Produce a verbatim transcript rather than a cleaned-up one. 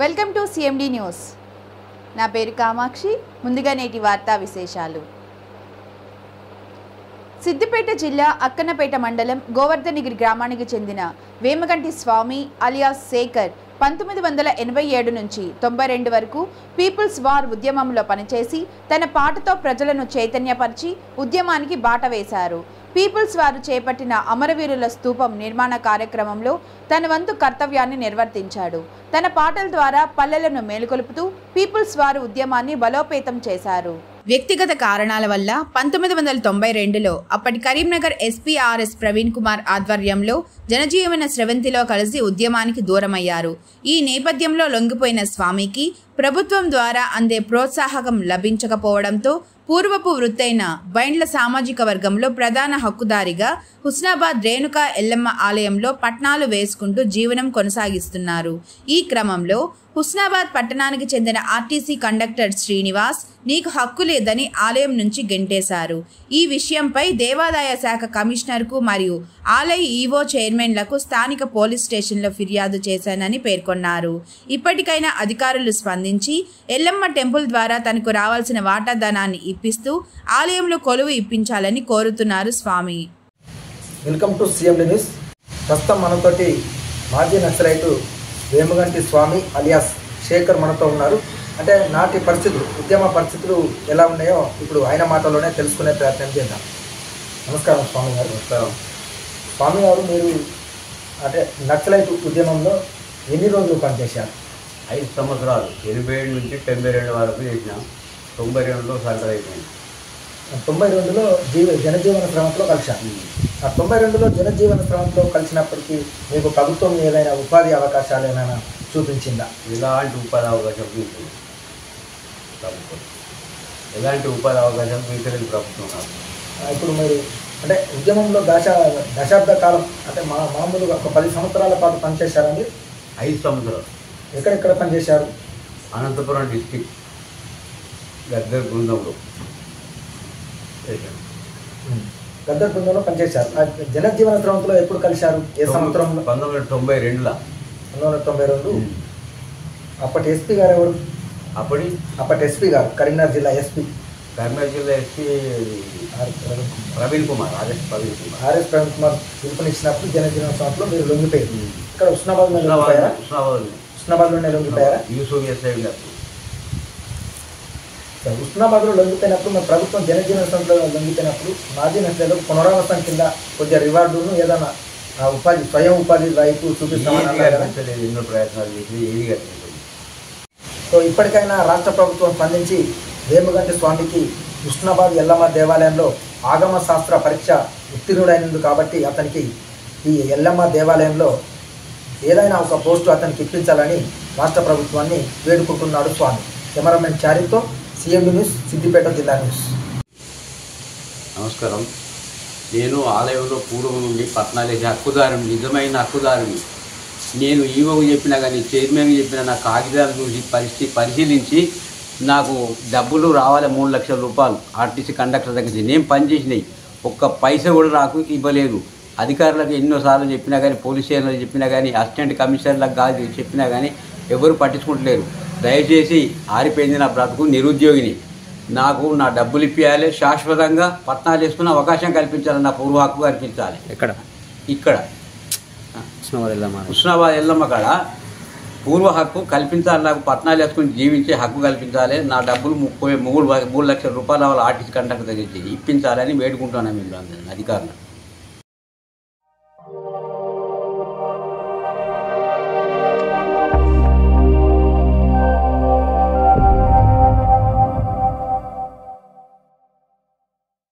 Welcome to CMD news. నా పేరు కామాక్షి. ముందుగా నేటి వార్తా విశేషాలు. సిద్దిపేట జిల్లా అక్కన్నపేట మండలం గోవర్ధనగిరి గ్రామానికి చెందిన వేమగంటి స్వామి అలియాస్ శేఖర్ పంతొమ్మిది వందల ఎనభై ఏడు నుంచి తొంభై రెండు వరకు పీపుల్స్ వార్ ఉద్యమంలో పనిచేసి తన పాటతో ప్రజలను చైతన్యపరిచి ఉద్యమానికి బాట వేశారు. పీపుల్స్ వారు చేపట్టిన అమరవీరుల స్తూపం నిర్మాణ కార్యక్రమంలో తన వంతు కర్తవ్యాన్ని నిర్వర్తించాడు. తన పాటల ద్వారా పల్లెలను మేలుకొలుపుతూ పీపుల్స్ వారు ఉద్యమాన్ని బలోపేతం చేశారు. వ్యక్తిగత కారణాల వల్ల పంతొమ్మిది వందల తొంభై రెండులో అప్పటి కరీంనగర్ ఎస్పీ ఆర్ఎస్ ప్రవీణ్ కుమార్ ఆధ్వర్యంలో జనజీవన స్రవంతిలో కలిసి ఉద్యమానికి దూరమయ్యారు. ఈ నేపథ్యంలో లొంగిపోయిన స్వామికి ప్రభుత్వం ద్వారా అందే ప్రోత్సాహకం లభించకపోవడంతో పూర్వపు వృత్తైన బైండ్ల సామాజిక వర్గంలో ప్రధాన హక్కుదారిగా హుస్నాబాద్ రేణుకా ఎల్లమ్మ ఆలయంలో పట్నాలు వేసుకుంటూ జీవనం కొనసాగిస్తున్నారు. ఈ క్రమంలో హుస్నాబాద్ పట్టణానికి చెందిన ఆర్టీసీ కండక్టర్ శ్రీనివాస్ నీకు హక్కు లేదని ఆలయం నుంచి గెంటేశారు. ఈ విషయంపై దేవాదాయ శాఖ కమిషనర్కు మరియు ఆలయ ఈవో చైర్మన్లకు స్థానిక పోలీస్ స్టేషన్లో ఫిర్యాదు చేశానని పేర్కొన్నారు. ఇప్పటికైనా అధికారులు స్పందించి ఎల్లమ్మ టెంపుల్ ద్వారా తనకు రావాల్సిన వాటాదానాన్ని ఇప్పిస్తూ ఆలయంలో కొలువు ఇప్పించాలని కోరుతున్నారు Swamy. Welcome to CMD news. ప్రస్తుతం మనతోటి మాజీ నక్సలైటు వేమగంటి స్వామి అలియాస్ శేఖర్ మనతో ఉన్నారు. అంటే నాటి పరిస్థితులు, ఉద్యమ పరిస్థితులు ఎలా ఉన్నాయో ఇప్పుడు ఆయన మాటల్లోనే తెలుసుకునే ప్రయత్నం చేద్దాం. నమస్కారం స్వామి గారు. నమస్కారం స్వామి గారు. మీరు అంటే నక్సలైట్ ఉద్యమంలో ఎన్ని రోజులు పనిచేశారు? ఐదు సంవత్సరాలు ఎనభై ఏడు నుంచి తొంభై రెండు వరకు చేసిన. తొంభై రెండులో సరెండర్ అయిపోయింది. తొంభై రెండులో జీవ జనజీవన స్రవంతిలో కలిశాను. ఆ తొంభై రెండులో జనజీవన స్రవంతిలో కలిసినప్పటికీ మీకు ప్రభుత్వం ఏదైనా ఉపాధి అవకాశాలు ఏమైనా చూపించిందా? ఎలాంటి ఉపాధి అవకాశం మీకు ప్రభుత్వం ఎలాంటి ఉపాధి అవకాశం మీకు ప్రభుత్వం కాదు. ఇప్పుడు మీరు అంటే ఉద్యమంలో దశ దశాబ్ద కాలం అంటే మా మామూలుగా ఒక పది సంవత్సరాల పాటు పనిచేశారండి. ఐదు సంవత్సరాలు ఎక్కడెక్కడ పనిచేశారు? అనంతపురం డిస్టిక్ గద్దర్ బృందంలో గద్దర్ బృందంలో పనిచేశారు. ఆ జనజీవన స్రవంతిలో ఎప్పుడు కలిశారు? ఏ సంవత్సరంలో? పంతొమ్మిది వందల తొంభై రెండులో పంతొమ్మిది వందల తొంభై రెండు అప్పటి ఎస్పీ గారు ఎవరు? అప్పటి అప్పటి ఎస్పీ గారు కరీంనగర్ జిల్లా ఎస్పీ కరీంనగర్ జిల్లా SP Praveen Kumar R S Praveen Kumar R S Praveen Kumar పిలుపునిచ్చినప్పుడు జనజీవన స్రవంతిలో మీరు లొంగిపోయారు. ఇక్కడ ఉస్నాబాద్ లొంగిపోయారా? ఉస్నాబాద్లోనే లొంగిపోయారా? యూసుఫ్ ఎస్ఐ గారు ఉస్నాబాద్లో లొంగిపోయినప్పుడు మన ప్రభుత్వం జనజీవన స్రవంతిలో లొంగిపోయినప్పుడు మాజీ నక్సలైట్లకు పునరావాసం కింద కొద్దిగా రివార్డును ఏదైనా ఉపాధి స్వయం ఉపాధి రైతు చూపిస్తామని ఎన్నో ప్రయత్నాలు చేసి ఏది కట్టింది. సో ఇప్పటికైనా రాష్ట్ర ప్రభుత్వం స్పందించి వేమగంటి స్వామికి ఉస్నాబాద్ ఎల్లమ్మ దేవాలయంలో ఆగమ శాస్త్ర పరీక్ష ఉత్తీర్ణుడైనందు కాబట్టి అతనికి ఈ ఎల్లమ్మ దేవాలయంలో ఏదైనా ఒక పోస్టు అతనికి ఇప్పించాలని రాష్ట్ర ప్రభుత్వాన్ని వేడుకుంటున్నాడు స్వామి. కెమెరామెన్ చారితో సిఎండి న్యూస్, సిద్దిపేట జిల్లా న్యూస్. నమస్కారం. నేను ఆలయంలో పూర్వం నుండి పట్నాలేసి హక్కుదారుని, నిజమైన హక్కుదారుని. నేను ఈవోకు చెప్పినా కానీ చైర్మన్కి చెప్పినా నా కాగితాలు చూసి పరిస్థితి పరిశీలించి నాకు డబ్బులు రావాలి మూడు లక్షల రూపాయలు ఆర్టీసీ కండక్టర్ దగ్గర నుంచి. నేను పనిచేసినాయి ఒక్క పైసా కూడా నాకు ఇవ్వలేదు. అధికారులకు ఎన్నోసార్లు చెప్పినా కానీ, పోలీస్ స్టేషన్లో చెప్పినా కానీ, అసిస్టెంట్ కమిషనర్లకు కాదు చెప్పినా కానీ ఎవరు పట్టించుకుంటలేరు. దయచేసి ఆరిపోయింది నా బ్రతుకు, నిరుద్యోగిని. నాకు నా డబ్బులు ఇప్పించాలి, శాశ్వతంగా పట్నాలు వేసుకునే అవకాశం కల్పించాలి, నా పూర్వ హక్కు కల్పించాలి. ఎక్కడ? ఇక్కడ హుస్నాబాద్ ఎల్లమ్మ కాడ పూర్వ హక్కు కల్పించాలి. నాకు పట్నాలు వేసుకుని జీవించే హక్కు కల్పించాలి. నా డబ్బులు ముప్పై మూడు మూడు లక్షల రూపాయల ఆర్టీసీ కండక్టర్ దగ్గర ఇప్పించాలని వేడుకుంటున్నాను మీరు అందరినీ అధికారులు.